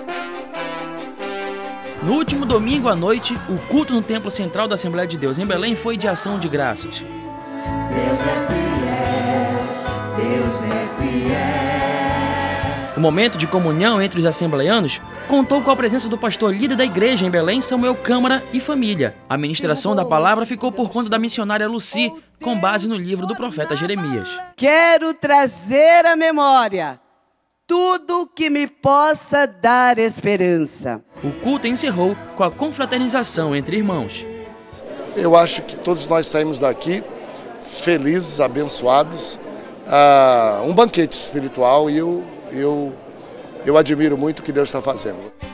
No último domingo à noite, o culto no Templo Central da Assembleia de Deus em Belém foi de ação de graças. Deus é fiel, Deus é fiel. O momento de comunhão entre os assembleianos contou com a presença do pastor líder da igreja em Belém, Samuel Câmara, e família. A ministração da palavra ficou por conta da missionária Lucy, com base no livro do profeta Jeremias. Quero trazer à memória tudo que me possa dar esperança. O culto encerrou com a confraternização entre irmãos. Eu acho que todos nós saímos daqui felizes, abençoados, um banquete espiritual, e eu admiro muito o que Deus está fazendo.